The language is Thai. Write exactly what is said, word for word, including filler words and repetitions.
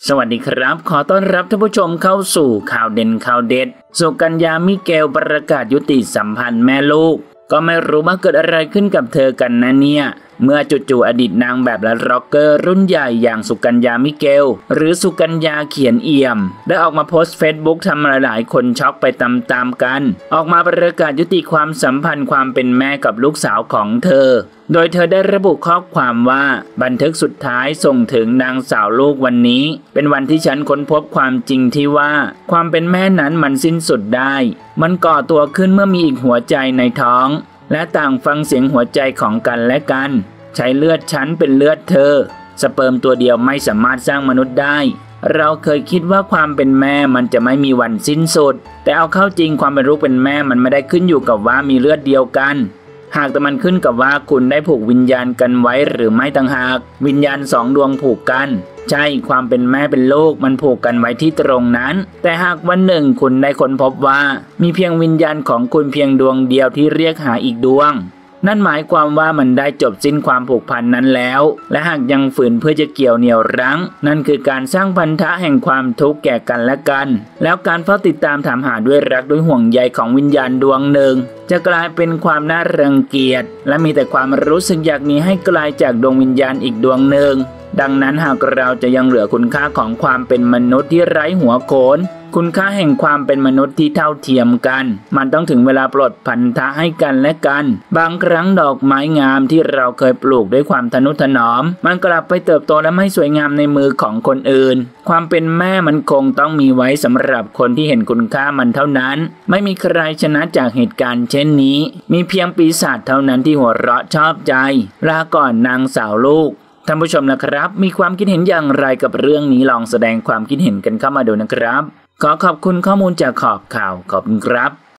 สวัสดีครับขอต้อนรับท่านผู้ชมเข้าสู่ข่าวเด่นข่าวเด็ดสุกัญญามิเกลประกาศยุติสัมพันธ์แม่ลูกก็ไม่รู้ว่าเกิดอะไรขึ้นกับเธอกันนะเนี่ยเมื่อจู่ๆอดีตนางแบบและร็อกเกอร์รุ่นใหญ่อย่างสุกัญญามิเกลหรือสุกัญญาเขียนเอี่ยมได้ออกมาโพสต์เฟซบุ๊กทำหลายๆคนช็อกไปตามๆกันออกมาประกาศยุติความสัมพันธ์ความเป็นแม่กับลูกสาวของเธอโดยเธอได้ระบุข้อความว่าบันทึกสุดท้ายส่งถึงนางสาวลูกวันนี้เป็นวันที่ฉันค้นพบความจริงที่ว่าความเป็นแม่นั้นมันสิ้นสุดได้มันก่อตัวขึ้นเมื่อมีอีกหัวใจในท้องและต่างฟังเสียงหัวใจของกันและกันใช้เลือดฉันเป็นเลือดเธอสเปิร์มตัวเดียวไม่สามารถสร้างมนุษย์ได้เราเคยคิดว่าความเป็นแม่มันจะไม่มีวันสิ้นสุดแต่เอาเข้าจริงความเป็นลูกเป็นแม่มันไม่ได้ขึ้นอยู่กับว่ามีเลือดเดียวกันหากแต่มันขึ้นกับว่าคุณได้ผูกวิญญาณกันไว้หรือไม่ต่างหากวิญญาณสองดวงผูกกันใช่ความเป็นแม่เป็นลูกมันผูกกันไว้ที่ตรงนั้นแต่หากวันหนึ่งคุณได้ค้นพบว่ามีเพียงวิญญาณของคุณเพียงดวงเดียวที่เรียกหาอีกดวงนั่นหมายความว่ามันได้จบสิ้นความผูกพันนั้นแล้วและหากยังฝืนเพื่อจะเกี่ยวเหนี่ยวรั้งนั่นคือการสร้างพันธะแห่งความทุกข์แก่กันและกันแล้วการเฝ้าติดตามถามหาด้วยรักด้วยห่วงใยของวิญญาณดวงหนึ่งจะกลายเป็นความน่ารังเกียจและมีแต่ความรู้สึกอยากหนีให้ไกลจากดวงวิญญาณอีกดวงหนึ่งดังนั้นหากเราจะยังเหลือคุณค่าของความเป็นมนุษย์ที่ไร้หัวโขนคุณค่าแห่งความเป็นมนุษย์ที่เท่าเทียมกันมันต้องถึงเวลาปลดพันธะให้กันและกันบางครั้งดอกไม้งามที่เราเคยปลูกด้วยความทนุถนอมมันกลับไปเติบโตและไม่สวยงามในมือของคนอื่นความเป็นแม่มันคงต้องมีไว้สำหรับคนที่เห็นคุณค่ามันเท่านั้นไม่มีใครชนะจากเหตุการณ์เช่นนี้มีเพียงปีศาจเท่านั้นที่หัวเราะชอบใจลาก่อนนางสาวลูกท่านผู้ชมนะครับมีความคิดเห็นอย่างไรกับเรื่องนี้ลองแสดงความคิดเห็นกันเข้ามาดูนะครับขอขอบคุณข้อมูลจากขอบข่าวขอบคุณครับ